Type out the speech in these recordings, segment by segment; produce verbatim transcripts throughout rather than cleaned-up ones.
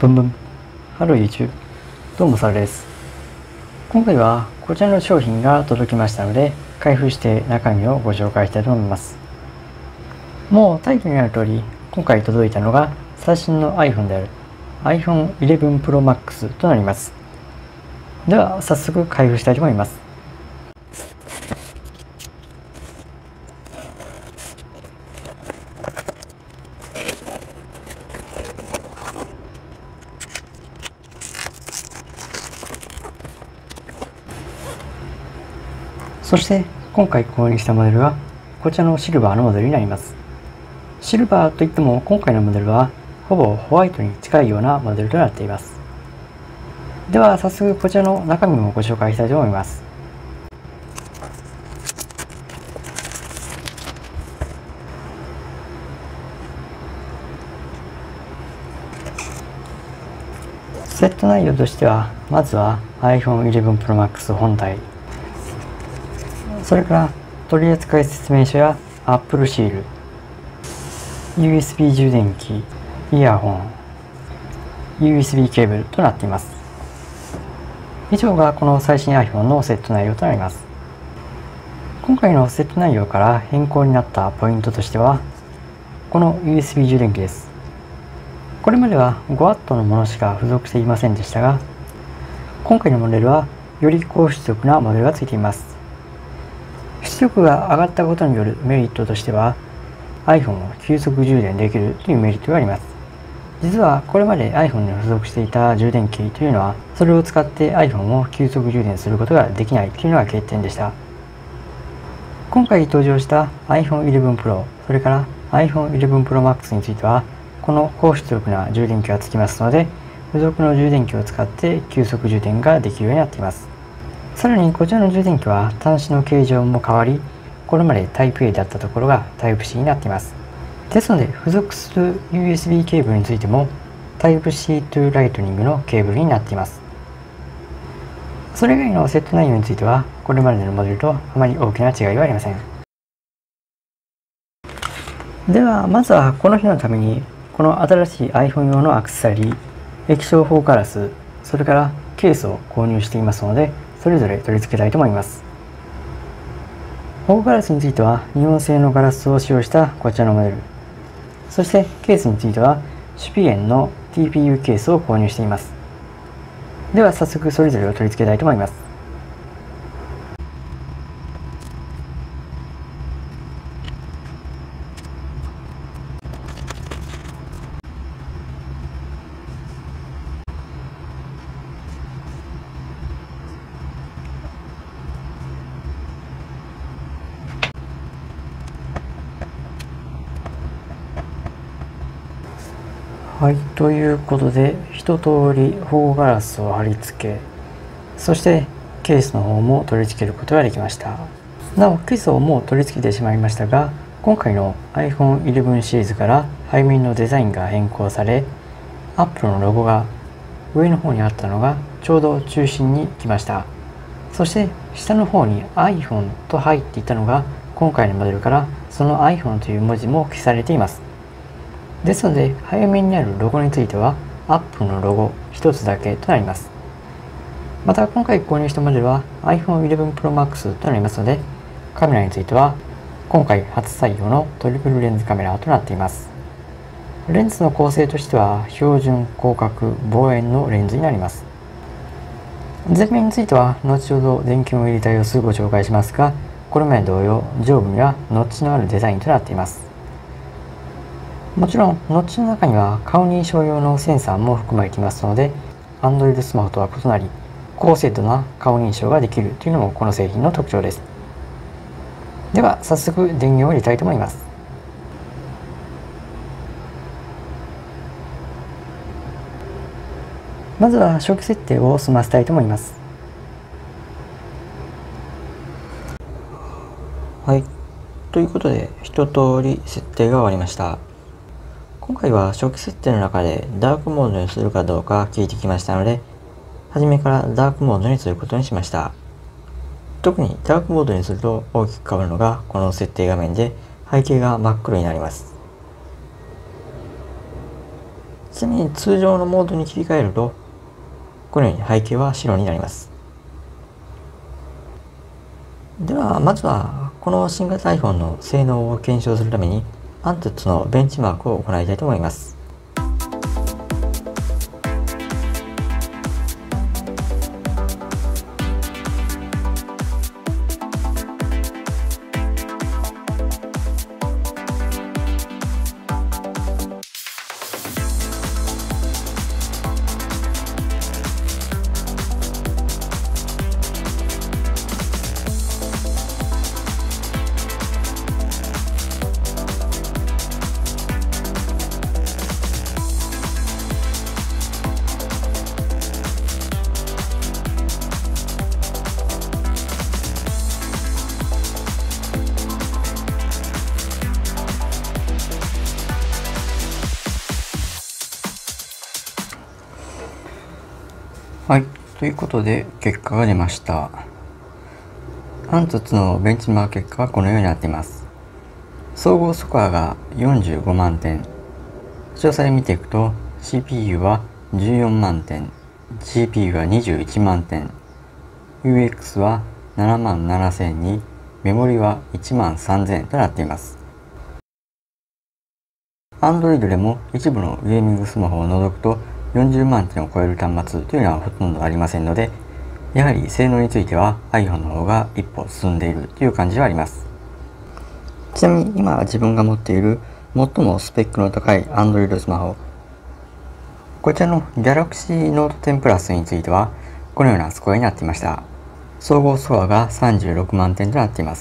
ブンブン。ハロー YouTube。どうも、サラです。今回はこちらの商品が届きましたので、開封して中身をご紹介したいと思います。もうタイトルにある通り、今回届いたのが最新の iPhone である アイフォンイレブン Pro Max となります。では、早速開封したいと思います。そして今回購入したモデルはこちらのシルバーのモデルになります。シルバーといっても今回のモデルはほぼホワイトに近いようなモデルとなっています。では早速こちらの中身もご紹介したいと思います。セット内容としては、まずは アイフォンイレブン Pro Max 本体、それから取扱説明書や Apple シール、ユーエスビー 充電器、イヤホン、ユーエスビー ケーブルとなっています。以上がこの最新 iPhone のセット内容となります。今回のセット内容から変更になったポイントとしては、この ユーエスビー 充電器です。これまでは ごワット のものしか付属していませんでしたが、今回のモデルはより高出力なモデルがついています。出力が上がったことによるメリットとしては、iPhone を急速充電できるというメリットがあります。実はこれまで iPhone に付属していた充電器というのは、それを使って iPhone を急速充電することができないというのが欠点でした。今回登場した アイフォンイレブン Pro、それから アイフォンイレブン Pro Max については、この高出力な充電器がつきますので、付属の充電器を使って急速充電ができるようになっています。さらにこちらの充電器は端子の形状も変わり、これまで タイプエー だったところが タイプシー になっています。ですので付属する ユーエスビー ケーブルについても タイプシー to ライトニングのケーブルになっています。それ以外のセット内容については、これまでのモデルとあまり大きな違いはありません。ではまずはこの日のために、この新しい iPhone 用のアクセサリー、液晶フォーガラス、それからケースを購入していますので、それぞれ取り付けたいと思います。フォーガラスについては日本製のガラスを使用したこちらのモデル、そしてケースについてはシュピエンの ティーピーユー ケースを購入しています。では早速それぞれを取り付けたいと思います。はい、ということで一通りフォーガラスを貼り付け、そしてケースの方も取り付けることができました。なおケースをもう取り付けてしまいましたが、今回の アイフォンイレブン シリーズから背面のデザインが変更され、Apple のロゴが上の方にあったのがちょうど中心に来ました。そして下の方に iPhone と入っていたのが、今回のモデルからその iPhone という文字も消されています。ですので背面にあるロゴについては Apple のロゴ一つだけとなります。また今回購入したモデルは アイフォンイレブン Pro Max となりますので、カメラについては今回初採用のトリプルレンズカメラとなっています。レンズの構成としては標準広角望遠のレンズになります。前面については後ほど電源を入れた様子をご紹介しますが、これまで同様上部にはノッチのあるデザインとなっています。もちろんノッチの中には顔認証用のセンサーも含まれていますので、 Android スマホとは異なり高精度な顔認証ができるというのもこの製品の特徴です。では早速電源を入れたいと思います。まずは初期設定を済ませたいと思います。はい、ということで一通り設定が終わりました。今回は初期設定の中でダークモードにするかどうか聞いてきましたので、初めからダークモードにすることにしました。特にダークモードにすると大きく変わるのがこの設定画面で、背景が真っ黒になります。 ちなみに通常のモードに切り替えると、このように背景は白になります。では、まずはこの新型 iPhone の性能を検証するために、アントゥッツのベンチマークを行いたいと思います。はい、ということで結果が出ました。アントゥッツのベンチマーク結果はこのようになっています。総合スコアがよんじゅうごまんてん。詳細見ていくと シーピーユー はじゅうよんまんてん、ジーピーユー はにじゅういちまんてん、ユーエックス はななまんななせんに、メモリはいちまんさんぜんとなっています。Android でも一部のゲーミングスマホを除くとよんじゅうまんてんを超える端末というのはほとんどありませんので、やはり性能については iPhone の方が一歩進んでいるという感じはあります。ちなみに今自分が持っている最もスペックの高い Android スマホ、こちらの Galaxy Note テン Plus についてはこのようなスコアになっていました。総合スコアがさんじゅうろくまんてんとなっています。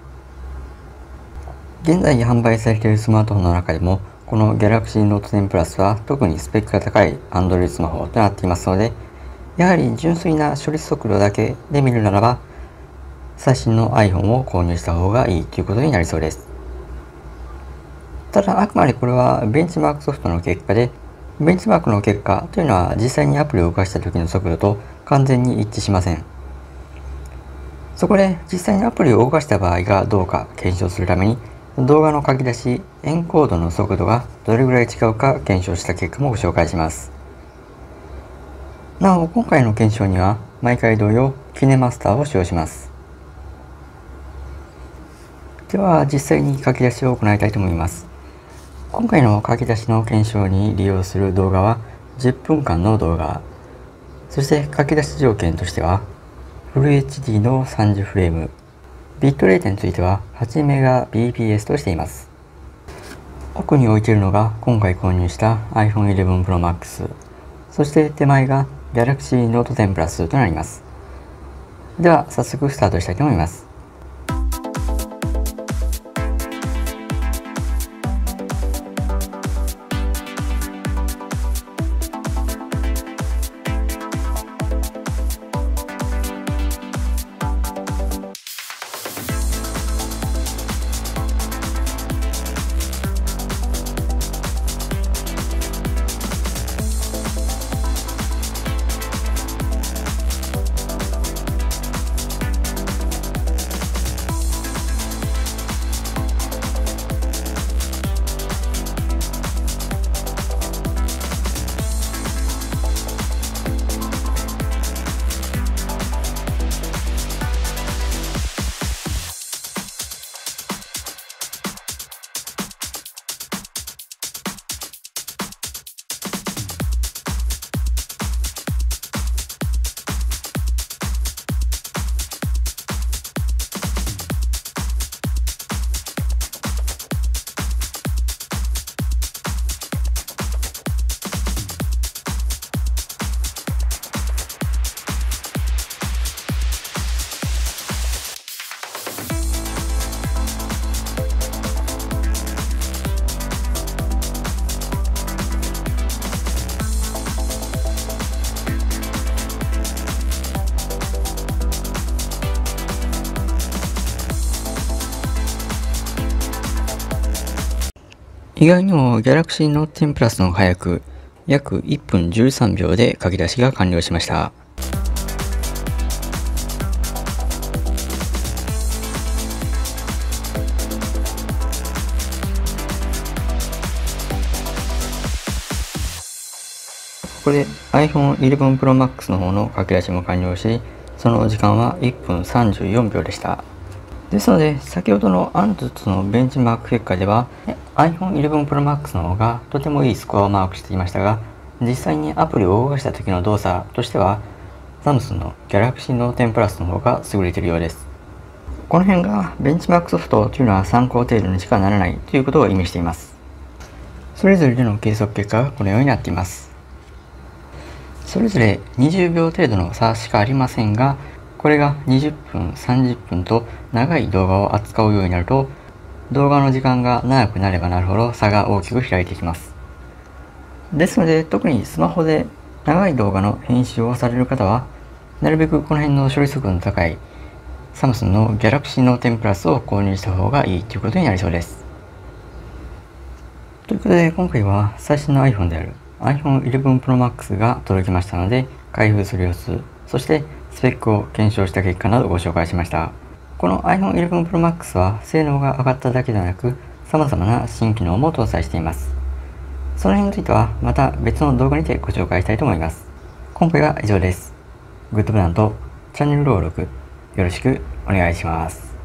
現在販売されているスマートフォンの中でもこの Galaxy Note テン Plus は特にスペックが高い Android スマホとなっていますので、やはり純粋な処理速度だけで見るならば最新の iPhone を購入した方がいいということになりそうです。ただあくまでこれはベンチマークソフトの結果で、ベンチマークの結果というのは実際にアプリを動かした時の速度と完全に一致しません。そこで実際にアプリを動かした場合がどうか検証するために、動画の書き出し、エンコードの速度がどれぐらい違うか検証した結果もご紹介します。なお、今回の検証には毎回同様キネマスターを使用します。では実際に書き出しを行いたいと思います。今回の書き出しの検証に利用する動画はじゅっぷんかんの動画、そして書き出し条件としてはフル エイチディー のさんじゅうフレーム、ビットレートについては はちメガビーピーエス としています。奥に置いているのが今回購入した iPhone イレブン Pro Max、そして手前が Galaxy Note テン Plus となります。では早速スタートしたいと思います。意外にも Galaxy Note テン Plus の方が早く、約いっぷんじゅうさんびょうで書き出しが完了しました。 こで iPhone イレブン Pro Max の方の書き出しも完了し、その時間はいっぷんさんじゅうよんびょうでした。ですので、先ほどのアントゥツのベンチマーク結果では iPhone イレブン Pro Max の方がとてもいいスコアをマークしていましたが、実際にアプリを動かした時の動作としてはサムスンの Galaxy Note テン Plus の方が優れているようです。この辺がベンチマークソフトというのは参考程度にしかならないということを意味しています。それぞれでの計測結果がこのようになっています。それぞれにじゅうびょう程度の差しかありませんが、これがにじゅっぷん、さんじゅっぷんと長い動画を扱うようになると、動画の時間が長くなればなるほど差が大きく開いてきます。ですので、特にスマホで長い動画の編集をされる方は、なるべくこの辺の処理速度の高いサムスンの Galaxy Note テン Plus を購入した方がいいということになりそうです。ということで、今回は最新の iPhone である iPhone イレブン Pro Max が届きましたので、開封する様子、そしてスペックを検証した結果などをご紹介しました。この iPhone イレブン Pro Max は性能が上がっただけではなく、様々な新機能も搭載しています。その辺についてはまた別の動画にてご紹介したいと思います。今回は以上です。グッドボタンとチャンネル登録よろしくお願いします。